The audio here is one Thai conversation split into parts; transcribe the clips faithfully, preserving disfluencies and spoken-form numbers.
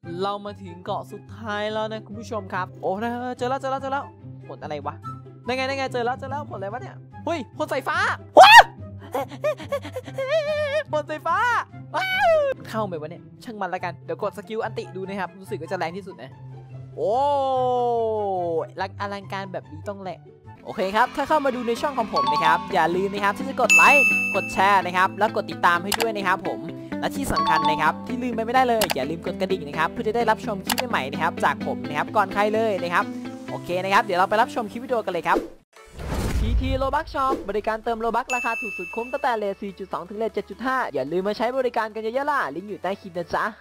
เรามาถึงเกาะสุดท้ายแล้วนะคุณผู้ชมครับโอ้นะเจอแล้วเจอแล้วเจอแล้วผลอะไรวะได้ไงได้ไงเจอแล้วเจอแล้วผลอะไรวะเนี่ยเฮ้ยผลสายฟ้าว้าผลสายฟ้าเข้าไปวะเนี่ยช่างมันละกันเดี๋ยวกดสกิลอันติดูนะครับรู้สึกว่าจะแรงที่สุดนะโอ้อลังการแบบนี้ต้องแหละโอเคครับถ้าเข้ามาดูในช่องของผมนะครับอย่าลืมนะครับที่จะกดไลค์กดแชร์นะครับแล้วกดติดตามให้ด้วยนะครับผมและที่สำคัญนะครับที่ลืมไปไม่ได้เลยอย่าลืมกดกระดิ่งนะครับเพื่อจะได้รับชมคลิปใหม่ๆนะครับจากผมนะครับก่อนใครเลยนะครับโอเคนะครับเดี๋ยวเราไปรับชมคลิปวิดีโอกันเลยครับ ที ที Robux Shop บริการเติมโลบัคราคาถูกสุดคุ้มตั้งแต่เลท สี่จุดสอง ถึงเลท เจ็ดจุดห้า อย่าลืมมาใช้บริการกันเยอะๆล่ะลิงก์อยู่ใต้คลิปนะจ๊ะ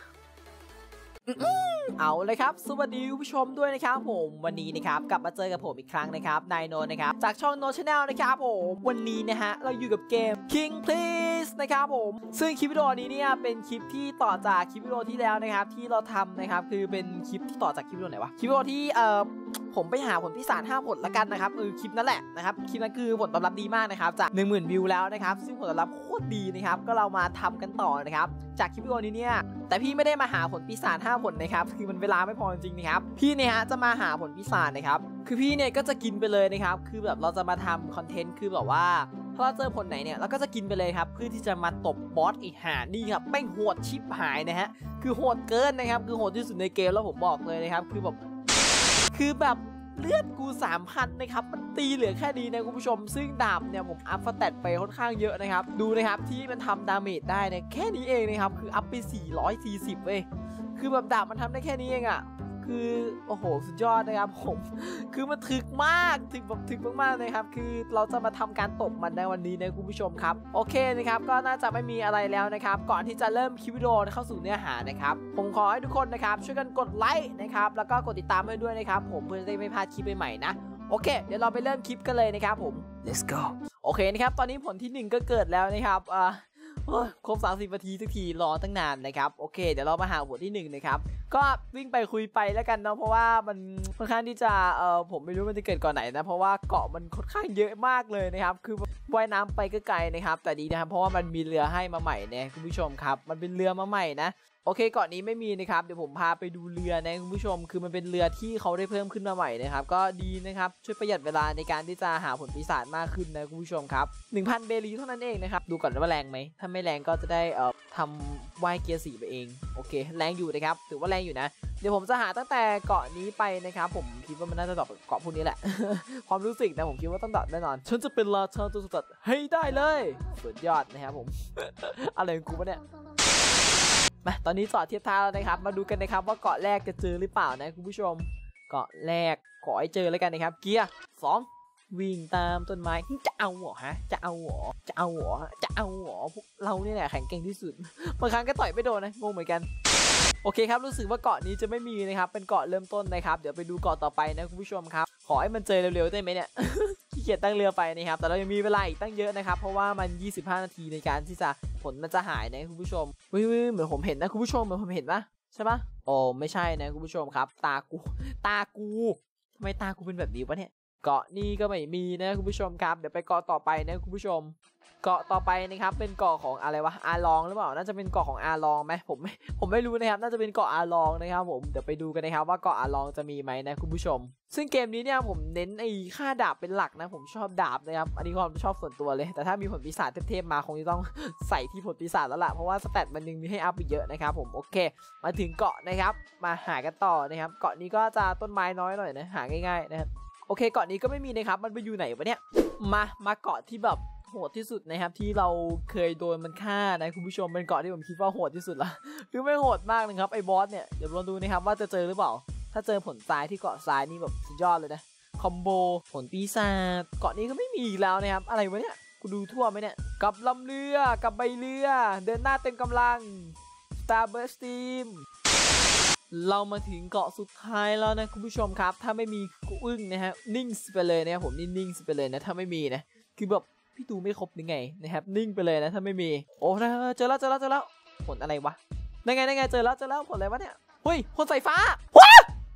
เอาเลยครับสวัสดีผู้ชมด้วยนะครับผมวันนี้นะครับกลับมาเจอกับผมอีกครั้งนะครับนายโนนะครับจากช่อง No Channel นะครับผมวันนี้นะฮะเราอยู่กับเกม King Please นะครับผมซึ่งคลิปวิดีโอนี้เนี่ยเป็นคลิปที่ต่อจากคลิปวิดีโอที่แล้วนะครับที่เราทำนะครับคือเป็นคลิปที่ต่อจากคลิปวิดีโอไหนวะคลิปวิดีโอที่เอ่อผมไปหาผลพิศาจห้าผลละกันนะครับเออคลิปนั้นแหละนะครับคลิปนั้นคือผลตอบรับดีมากนะครับจาก หนึ่งหมื่น วิวแล้วนะครับซึ่งผลตอบรับโคตรดีนะครับก็เรามาทำกันต่อนะครับจากคลิปวิดีโอนี้เนี่ยแต่พี่ไม่ได้มาหาผลพิศาจห้าผลนะครับคือมันเวลาไม่พอจริงๆนะครับพี่เนี่ยฮะจะมาหาผลพิศาจนะครับคือพี่เนี่ยก็จะกินไปเลยนะครับคือแบบเราจะมาทำคอนเทนต์คือแบบว่าถ้าเราเจอผลไหนเนี่ยเราก็จะกินไปเลยครับเพื่อที่จะมาตบบอสอีกหานี่ครับแม่งโหดชิบหายนะฮะคือโหดเกินนะครับคือโหดที่สุดในเกมแล้วผมบอกเลยนะครับคือแบบคือแบบเลือดกู สามพัน นะครับมันตีเหลือแค่นี้นะคุณผู้ชมซึ่งดาบเนี่ยผมอัพสเตตไปค่อนข้างเยอะนะครับดูนะครับที่มันทำดาเมจได้เนี่ยแค่นี้เองนะครับคืออัพไปสี่ร้อยสี่สิบเว้ยคือแบบดาบมันทำได้แค่นี้เองอ่ะคือโอ้โหสุดยอดนะครับผมคือมันถึกมากถึกแบบถึกมากๆเลยครับคือเราจะมาทำการตบมันในวันนี้นะคุณผู้ชมครับโอเคนะครับก็น่าจะไม่มีอะไรแล้วนะครับก่อนที่จะเริ่มคลิปวิดีโอเข้าสู่เนื้อหานะครับผมขอให้ทุกคนนะครับช่วยกันกดไลค์นะครับแล้วก็กดติดตามให้ด้วยนะครับผมเพื่อจะได้ไม่พลาดคลิปใหม่ๆนะโอเคเดี๋ยวเราไปเริ่มคลิปกันเลยนะครับผม let's go โอเคนะครับตอนนี้ผลที่หนึ่งก็เกิดแล้วนะครับอ่าครบสามสิบนาทีสักทีรอตั้งนานนะครับโอเคเดี๋ยวเรามาหาผลที่หนึ่งนะครับก็วิ่งไปคุยไปแล้วกันเนาะเพราะว่ามันค่อนข้างที่จะเอ่อผมไม่รู้มันจะเกิดก่อนไหนนะเพราะว่าเกาะมันค่อนข้างเยอะมากเลยนะครับคือว่ายน้ำไปก็ไกลนะครับแต่ดีนะครับเพราะว่ามันมีเรือให้มาใหม่เนี่ยคุณผู้ชมครับมันเป็นเรือมาใหม่นะโอเคเกาะนี้ไม่มีนะครับเดี๋ยวผมพาไปดูเรือนะคุณผู้ชมคือมันเป็นเรือที่เขาได้เพิ่มขึ้นมาใหม่นะครับก็ดีนะครับช่วยประหยัดเวลาในการที่จะหาผลปีศาจมากขึ้นนะคุณผู้ชมครับ หนึ่งพัน เบลีเท่านั้นเองนะครับดูก่อนว่าแรงไหมถ้าไม่แรงก็จะได้เอ่อทำว่ายเกียร์สี่ไปเองโอเคแรงอยู่นะครับถือว่าแรงอยู่นะเดี๋ยวผมจะหาตั้งแต่เกาะนี้ไปนะครับผมคิดว่ามันน่าจะดรอปเกาะพวกนี้แหละ ความรู้สึกนะผมคิดว่าต้องดรอปแน่นอนฉันจะเป็นราชาตัวสุดยอดให้ได้เลยสุดยอดนะครับผม อะไรของกูวะเนี่ยมาตอนนี้จอดเทียบท่าแล้วนะครับมาดูกันนะครับว่าเกาะแรกจะเจอหรือเปล่านะคุณผู้ชมเกาะแรกขอให้เจอแล้วกันนะครับเกียร์สองวิ่งตามต้นไม้จะเอาหรอฮะจะเอาหรอจะเอาหรอจะเอาหรอพวกเราเนี่ยแหละแข็งเก่งที่สุดบางครั้งก็ต่อยไม่โดนนะงงเหมือนกันโอเคครับรู้สึกว่าเกาะนี้จะไม่มีนะครับเป็นเกาะเริ่มต้นนะครับเดี๋ยวไปดูเกาะต่อไปนะคุณผู้ชมครับขอให้มันเจอเร็วๆได้ไหมเนี่ย ขี้เกียจตั้งเรือไปนะครับแต่เรายังมีเวลาอีกตั้งเยอะนะครับเพราะว่ามันยี่สิบห้านาทีในการที่จะผลมันจะหายนะคุณผู้ชมวิวเหมือนผมเห็นนะคุณผู้ชมเหมือนผมเห็นปะใช่ปะโอ้ไม่ใช่นะคุณผู้ชมครับตากูตากูทำไมตากูเป็นแบบนี้วะเนี่ยเกาะนี้ก็ไม่มีนะคุณผู้ชมครับเดี๋ยวไปเกาะต่อไปนะคุณผู้ชมเกาะต่อไปนะครับเป็นเกาะของอะไรวะอาลองหรือเปล่าน่าจะเป็นเกาะของอาลองไหมผมไม่ผมไม่รู้นะครับน่าจะเป็นเกาะอาลองนะครับผมเดี๋ยวไปดูกันนะครับว่าเกาะอาลองจะมีไหมนะคุณผู้ชมซึ่งเกมนี้เนี่ยผมเน้นไอ้ค่าดาบเป็นหลักนะผมชอบดาบนะครับอันนี้ความชอบส่วนตัวเลยแต่ถ้ามีผลปีศาจเทพๆมาคงจะต้องใส่ที่ผลปีศาจแล้วล่ะเพราะว่าสแตทมันยังมีให้อัพอีกเยอะนะครับผมโอเคมาถึงเกาะนะครับมาหากันต่อนะครับเกาะนี้ก็จะต้นไม้น้อยหน่อยนะหาง่ายๆนะครับโอเคเกาะนี้ก็ไม่มีนะครับมันไปอยู่ไหนวะเนี่ยมามาเกาะที่แบบโหดที่สุดนะครับที่เราเคยโดนมันฆ่านะคุณผู้ชมเป็นเกาะที่ผมคิดว่าโหดที่สุดละคือไม่โหดมากนะครับไอ้บอสเนี่ยเดี๋ยวเราดูนะครับว่าจะเจอหรือเปล่าถ้าเจอผลทรายที่เกาะทรายนี่แบบสุดยอดเลยนะคอมโบผลปีศาจเกาะนี้ก็ไม่มีอีกแล้วนะครับอะไรวะเนี่ยกูดูทั่วไหมเนี่ยกับลำเรือกับใบเรือเดินหน้าเต็มกำลัง Starburst Team เรามาถึงเกาะสุดท้ายแล้วนะคุณผู้ชมครับถ้าไม่มีกูอึ้งนะฮะนิ่งไปเลยนะครับผมนี่นิ่งไปเลยนะถ้าไม่มีนะคือแบบพี่ดูไม่ครบยังไงนะครับนิ่งไปเลยนะถ้าไม่มีโอ้นะเจอแล้วเจอแล้วเจอแล้วผลอะไรวะได้ไงได้ไงเจอแล้วเจอแล้วผลอะไรวะเนี่ยเฮ้ยผลสายฟ้าว้า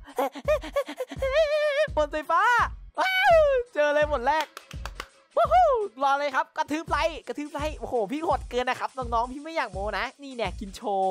ผลสายฟ้าว้าวเจอเลยผลแรกว้าวรอเลยครับกระทืบไลค์กระทืบไลค์โอ้โหพี่โหดเกินนะครับน้องๆพี่ไม่อยากโมนะนี่เนี่ยกินโชว์โ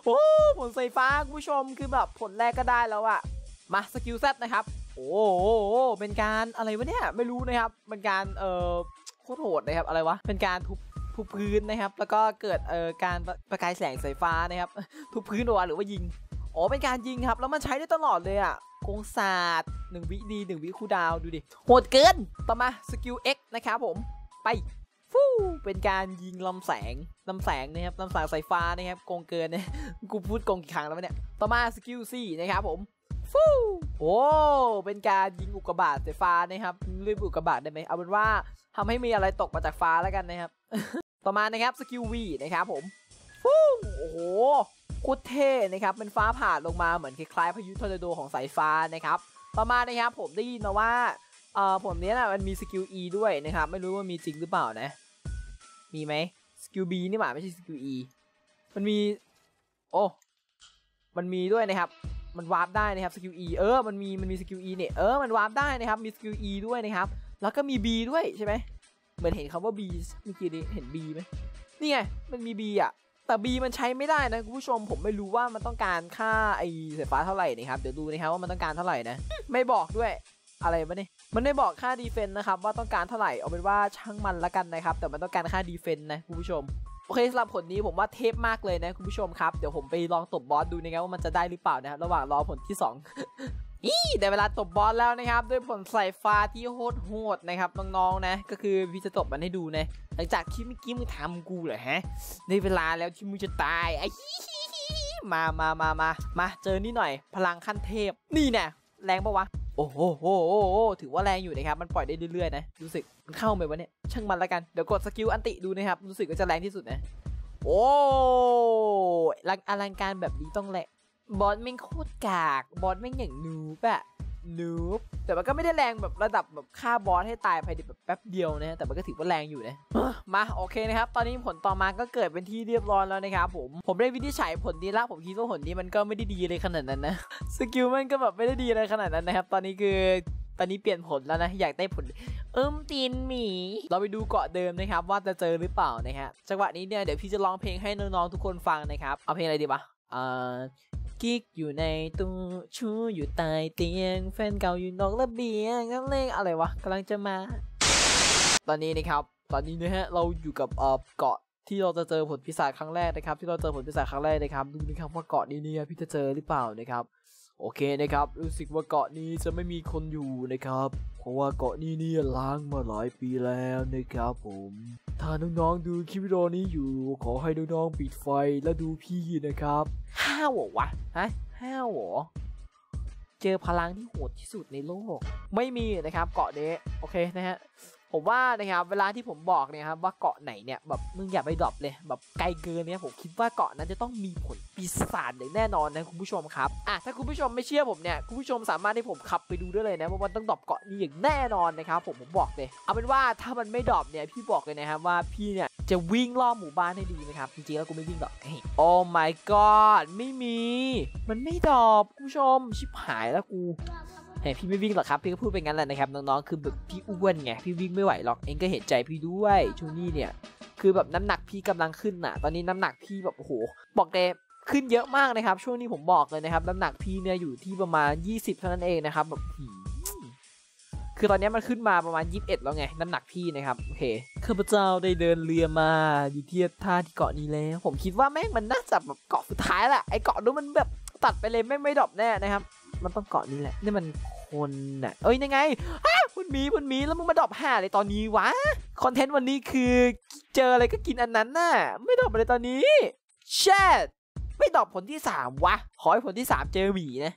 โอ้ผลไฟฟ้าคุณผู้ชมคือแบบผลแรกก็ได้แล้วอะมาสกิลเซตนะครับโอ้โหเป็นการอะไรวะเนี่ยไม่รู้นะครับเป็นการเอ่อโคตรโหดนะครับอะไรวะเป็นการทุบทุบพื้นนะครับแล้วก็เกิดเอ่อการประกายแสงไฟฟ้านะครับทุบพื้นหรือว่าหรือว่ายิงอ๋อเป็นการยิงครับแล้วมันใช้ได้ตลอดเลยอะกงศาสตร์หนึ่งวิดีหนึ่งวิคูดาวดูดิโหดเกินต่อมาสกิล X นะครับผมไปฟู่เป็นการยิงลำแสงลำแสงนะครับลำแสงไฟฟ้านะครับโกงเกินนะกูพูดโกงกี่ครั้งแล้วเนี่ยต่อมาสกิล C นะครับผมฟู่โอ้เป็นการยิงอุกกาบาตไฟฟ้านะครับเรียกอุกกาบาตได้ไหมเอาเป็นว่าทำให้มีอะไรตกมาจากฟ้าแล้วกันนะครับ ต่อมานะครับสกิล V นะครับผมฟู่โอ้โหโคตรเท่นะครับเป็นฟ้าผ่าลงมาเหมือนคล้ายๆพายุทอร์นาโดของสายฟ้านะครับต่อมานะครับผมได้ยินมาว่าเอ่อผมเนี้ยนะมันมีสกิล E ด้วยนะครับไม่รู้ว่ามีจริงหรือเปล่านะมีไหมสกิล B นี่หว่าไม่ใช่สกิล E มันมีโอ้มันมีด้วยนะครับมันวาร์ปได้นะครับสกิล E เออมันมีมันมีสกิล E เนี่ยเออมันวาร์ปได้นะครับมีสกิล E ด้วยนะครับแล้วก็มี B ด้วยใช่ไหมเหมือนเห็นคำว่า B เมื่อกี้นี้เห็น B ไหมนี่ไงมันมี B อ่ะแต่ B มันใช้ไม่ได้นะคุณผู้ชมผมไม่รู้ว่ามันต้องการค่าไอสายฟ้าเท่าไหร่นะครับเดี๋ยวดูนะครับว่ามันต้องการเท่าไหร่นะไม่บอกด้วยอะไรวะเนี่ยมันไม่บอกค่าดีเฟนต์นะครับว่าต้องการเท่าไหร่เอาเป็นว่าช่างมันละกันนะครับแต่มันต้องการค่าดีเฟนต์นะคุณผู้ชมโอเคสำหรับผลนี้ผมว่าเทพมากเลยนะคุณผู้ชมครับเดี๋ยวผมไปลองตบบอสดูนะครับว่ามันจะได้หรือเปล่านะครับระหว่างรอผลที่สอง อีได้เวลาตบบอสแล้วนะครับด้วยผลสายฟ้าที่โหดโหดนะครับน้องๆนะก็คือพี่จะตบมันให้ดูนะหลังจากที่เมื่อกี้มึงทำกูเหรอฮะในเวลาแล้วที่มึงจะตายไอ้มามามามามาเจอนี่หน่อยพลังขั้นเทพนี่แน่แรงปะวะโอ้โหโอ้โหถือว่าแรงอยู่นะครับมันปล่อยได้เรื่อยๆนะรู้สึกมันเข้าไปวะเนี่ยช่างมันละกันเดี๋ยวกดสกิลอันติดูนะครับรู้สึกว่าจะแรงที่สุดนะโอ้อลังการแบบนี้ต้องแหละบอสแม่งโคตรกากบอสแม่งอย่างนูบอะนูบแต่มันก็ไม่ได้แรงแบบระดับแบบฆ่าบอสให้ตายภายในแบบแป๊บเดียวนะแต่มันก็ถือว่าแรงอยู่นะมาโอเคนะครับตอนนี้ผลต่อมาก็เกิดเป็นที่เรียบร้อยแล้วนะครับผมผมได้วินิจฉัยผลนี้ละผมคิดว่าผลนี้มันก็ไม่ได้ดีเลยขนาดนั้นนะสกิลมันก็แบบไม่ได้ดีอะไรขนาดนั้นนะครับตอนนี้คือตอนนี้เปลี่ยนผลแล้วนะอยากได้ผลเอิ่มตีนหมีเราไปดูเกาะเดิมนะครับว่าจะเจอหรือเปล่านะฮะจังหวะนี้เนี่ยเดี๋ยวพี่จะร้องเพลงให้น้องๆทุกคนฟังนะครับเอาเพลงอะไรดีวะอ่ากิ๊กอยู่ในตู้ชู้อยู่ใต้เตียงแฟนเก่าอยู่นอกระเบียงนั่นเลงอะไรวะกำลังจะมาตอนนี้นะครับตอนนี้นะฮะเราอยู่กับเอ่อเกาะที่เราจะเจอผลปีศาจครั้งแรกนะครับที่เราเจอผลปีศาจครั้งแรกนะครับดูนะครับว่าเกาะนี้เนี่ยพี่จะเจอหรือเปล่านะครับโอเคนะครับรู้สึกว่าเกาะนี้จะไม่มีคนอยู่นะครับเพราะว่าเกาะนี้เนี่ยล้างมาหลายปีแล้วนะครับผมถ้าน้องๆดูคลิปวิดีโอนี้อยู่ขอให้น้องๆปิดไฟและดูพี่นะครับห้าวเหรอวะฮะห้าวเหรอเจอพลังที่โหดที่สุดในโลกไม่มีนะครับเกาะนี้โอเคนะฮะผมว่านะครับเวลาที่ผมบอกเนี่ยครับว่าเกาะไหนเนี่ยแบบมึงอย่าไปดรอปเลยแบบไกลเกินเนี่ยผมคิดว่าเกาะนั้นจะต้องมีผลปีศาจอย่างแน่นอนนะคุณผู้ชมครับอ่ะถ้าคุณผู้ชมไม่เชื่อผมเนี่ยคุณผู้ชมสามารถให้ผมขับไปดูได้เลยนะว่ามันต้องดรอปเกาะนี้อย่างแน่นอนนะครับผมผมบอกเลยเอาเป็นว่าถ้ามันไม่ดรอปเนี่ยพี่บอกเลยนะครับว่าพี่เนี่ยจะวิ่งรอบหมู่บ้านให้ดีนะครับจริงๆแล้วกูไม่วิ่งหรอกโอ้ my god ไม่มีมันไม่ดรอปคุณผู้ชมชิบหายแล้วกูเฮ้ยพี่ไม่วิ่งหรอกครับพี่ก็พูดไปงั้นแหละนะครับน้องๆคือแบบพี่อ้วนไงพี่วิ่งไม่ไหวหรอกเองก็เห็นใจพี่ด้วยช่วงนี้เนี่ยคือแบบน้ำหนักพี่กำลังขึ้นน่ะตอนนี้น้ำหนักพี่แบบโอ้โหบอกเลยขึ้นเยอะมากนะครับช่วงนี้ผมบอกเลยนะครับน้ำหนักพี่เนี่ยอยู่ที่ประมาณยี่สิบเท่านั้นเองนะครับแบบคือตอนนี้มันขึ้นมาประมาณยี่สิบเอ็ดแล้วไงน้ำหนักพี่นะครับโอเคข้าพเจ้าได้เดินเรือมาอยู่ที่ท่าที่เกาะนี้แล้วผมคิดว่าแม่งมันน่าจะแบบเกาะสุดท้ายแหละไอเกาะนู้นมันแบบตัดไปเลยไม่ไม่ดรอปแน่นะครับมันต้องเกาะนี้แหละนี่มันคนน่ะเอ้ยยังไงอ้าพุ่นมีพุ่นมีแล้วมึงมาดรอปห้าเลยตอนนี้วะคอนเทนต์วันนี้คือเจออะไรก็กินอันนั้นน่ะไม่ดรอปอะไรตอนนี้แชทไม่ดรอปผลที่สามวะขอให้ผลที่สามเจอหมีนะ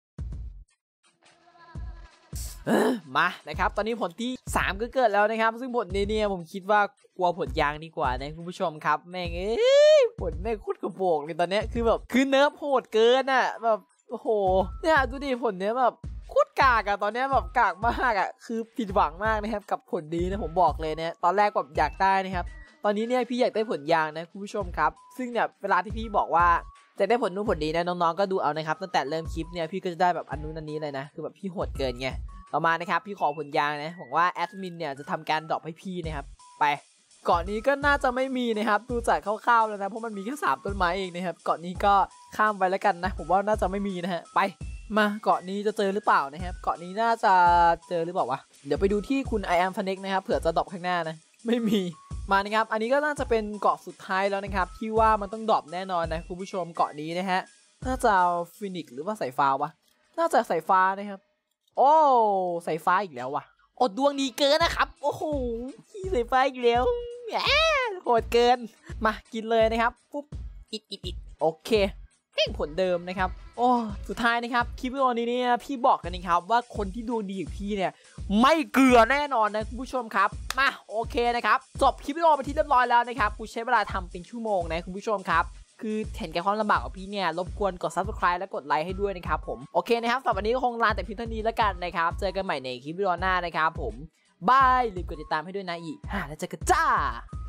มานะครับตอนนี้ผลที่สามก็เกิดแล้วนะครับซึ่งผลนี้เนี่ยผมคิดว่ากลัวผลยางดีกว่านะคุณผู้ชมครับแม่งเอ้ยผลแม่งโคตรกระโปงเลยตอนนี้คือแบบคือเนิร์ฟโหดเกินอ่ะแบบโอ้โหเนี่ยดูดิผลเนี้ยแบบโคตรกากอะตอนนี้แบบกากมากอะคือผิดหวังมากนะครับกับผลดีนะผมบอกเลยเนี่ยตอนแรกแบบอยากได้นะครับตอนนี้เนี่ยพี่อยากได้ผลยางนะคุณผู้ชมครับซึ่งเนี่ยเวลาที่พี่บอกว่าจะได้ผลนู้นผลดีนะน้องๆก็ดูเอานะครับตั้งแต่เริ่มคลิปเนี่ยพี่ก็จะได้แบบอันนู้นอันนี้เลยนะคือแบบพี่โหดเกินไงต่อมานะครับพี่ขอผลยางนะหวังว่าแอดมินเนี่ยจะทำการดรอปให้พี่นะครับไปเกาะนี้ก็น่าจะไม่มีนะครับดูจากคร่าวๆแล้วนะเพราะมันมีแค่สามต้นไม้เองนะครับเกาะนี้ก็ข้ามไปแล้วกันนะผมว่าน่าจะไม่มีนะฮะไปมาเกาะนี้จะเจอหรือเปล่านะครับเกาะนี้น่าจะเจอหรือเปล่าวะเดี๋ยวไปดูที่คุณ I am Fnac นะครับเผื่อจะดรอปข้างหน้านะไม่มีมานะครับอันนี้ก็น่าจะเป็นเกาะสุดท้ายแล้วนะครับที่ว่ามันต้องดรอปแน่นอนนะคุณผู้ชมเกาะนี้นะฮะน่าจะฟินิกหรือว่าสายฟ้าวะน่าจะสายฟ้านะครับโอ้สายฟ้าอีกแล้ววะอดดวงดีเกินนะครับโอ้โหขี้สายฟ้าอีกแล้วแหมโหดเกินมากินเลยนะครับปุ๊บอิดอิดอิดโอเคเพ่งผลเดิมนะครับโอ้สุดท้ายนะครับคลิปวิดีโอนี้เนี่ยพี่บอกกันนะครับว่าคนที่ดวงดีอย่างพี่เนี่ยไม่เกลือแน่นอนนะคุณผู้ชมครับมาโอเคนะครับจบคลิปวิดีโอไปที่เรียบร้อยแล้วนะครับกูใช้เวลาทำเป็นชั่วโมงนะคุณผู้ชมครับคือเห็นแก่ความลำบากของพี่เนี่ยรบกวนกด ซับสไครบ์ และกดไลค์ให้ด้วยนะครับผมโอเคนะครับสำหรับวันนี้ก็คงลาแต่เพียงเท่านี้แล้วกันนะครับเจอกันใหม่ในคลิปวิดีโอหน้านะครับผมบายลืมกดติดตามให้ด้วยนะอีกฮ่าแล้วเจอกันจ้า